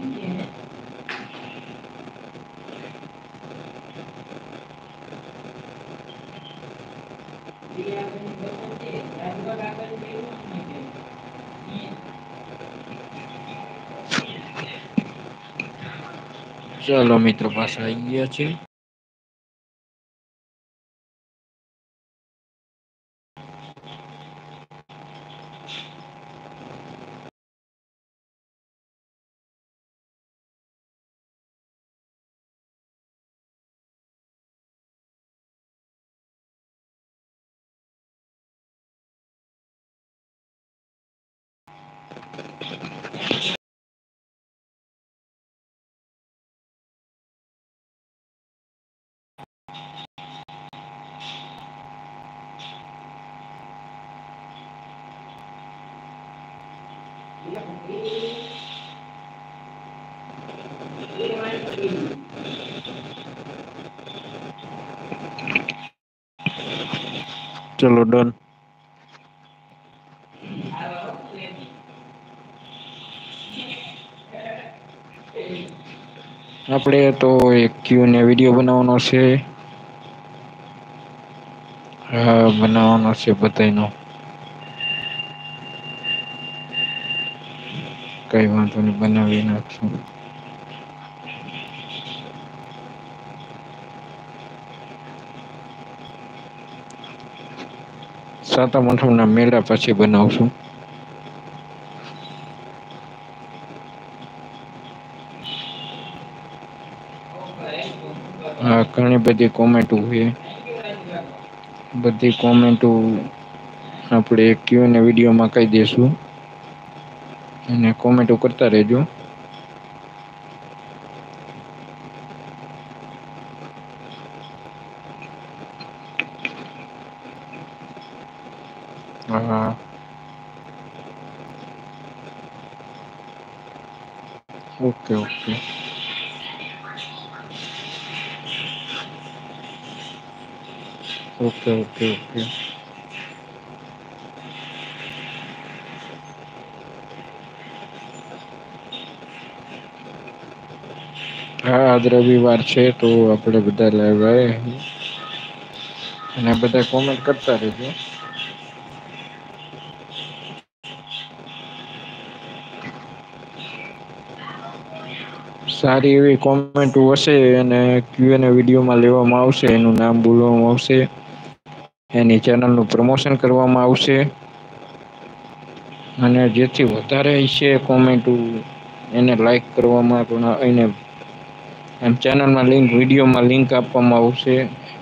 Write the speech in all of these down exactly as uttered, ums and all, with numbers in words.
ચાલો મિત્રો પાછા આવી ગયા છે. ચલો ડન. આપડે તો એક ક્યુને વિડીયો બનાવવાનો છે. હા બનાવાનો છે બધાનો. કઈ વાંધો નહી બનાવી નાખશું. સાતમ આઠમ ના મેળા પછી બનાવશું. હા ઘણી બધી કોમેન્ટ છે. બધી કોમેન્ટો આપણે ક્યુએનએ વિડીયોમાં કહી દેશું. અને કોમેન્ટો કરતા રેજો. હા. Okay okay. Okay okay okay. હા આજ રવિવાર છે તો આપડે બધા લેવા અને બધા કોમેન્ટ કરતા રેજો. સારી એવી કોમેન્ટ હશે અને ક્યુએનએ વિડીયોમાં લેવામાં આવશે એનું નામ બોલવામાં આવશે. એની ચેનલ નું પ્રમોશન કરવામાં આવશે. અને જેથી વધારે છે કોમેન્ટો એને લાઈક કરવામાં પણ એને એમ ચેનલમાં લિંક વિડીયોમાં લિંક આપવામાં આવશે.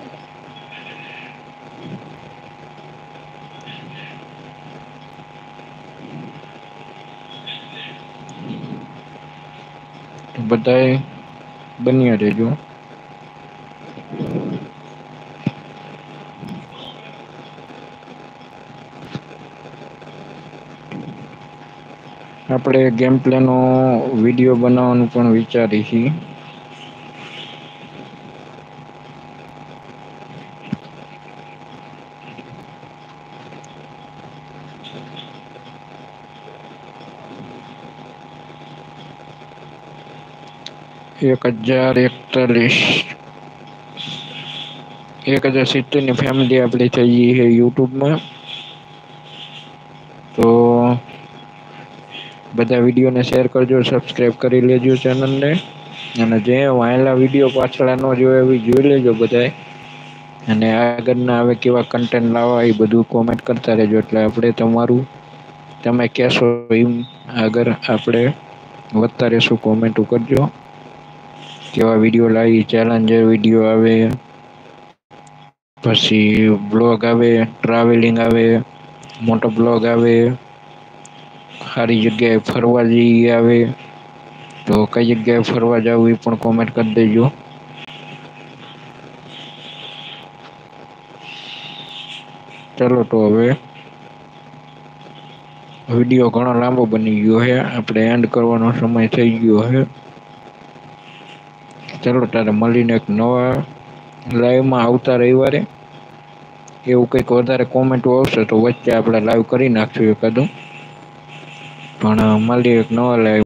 બધાએ બન્યા રેજો. આપણે ગેમ પ્લેનો વિડીયો બનાવવાનું પણ વિચારી છીએ. એક હજાર એકતાલીસ. એક હજાર સિત્તેર ની ફેમિલી આપડી થઈ છે યુટ્યુબમાં. તો બધા વિડીયોને શેર કરજો સબસ્ક્રાઈબ કરી લેજો ચેનલ ને. અને જે વાયલા વિડીયો પાછળ ન જોય એ જોઈ લેજો બધાએ. અને આગળ ના હવે કેવા કન્ટેન્ટ લાવવા એ બધું કોમેન્ટ કરતા રેજો એટલે આપડે તમારું તમે કેશો એમ આગળ આપડે વધતા રેશું કોમેન્ટ કરજો. કેવા વિડીયો લાવી ચેલેન્જર વિડીયો આવે. પછી બ્લોગ આવે ટ્રાવેલિંગ આવે મોટો બ્લોગ આવે. સારી જગ્યાએ ફરવા જઈ આવે. તો કઈ જગ્યાએ ફરવા જાવ એ પણ કોમેન્ટ કરી દેજો. ચાલો તો હવે વિડીયો ઘણો લાંબો બની ગયો હ આપડે એન્ડ કરવાનો સમય થઈ ગયો હ. ચાલો તારે મળીને એક નવા લાઈવમાં આવતા રવિવારે એવું કઈક વધારે કોમેન્ટો આવશે તો વચ્ચે આપડે લાઈવ કરી નાખશું એકાદું. પણ મળી એક નવા લાઈવ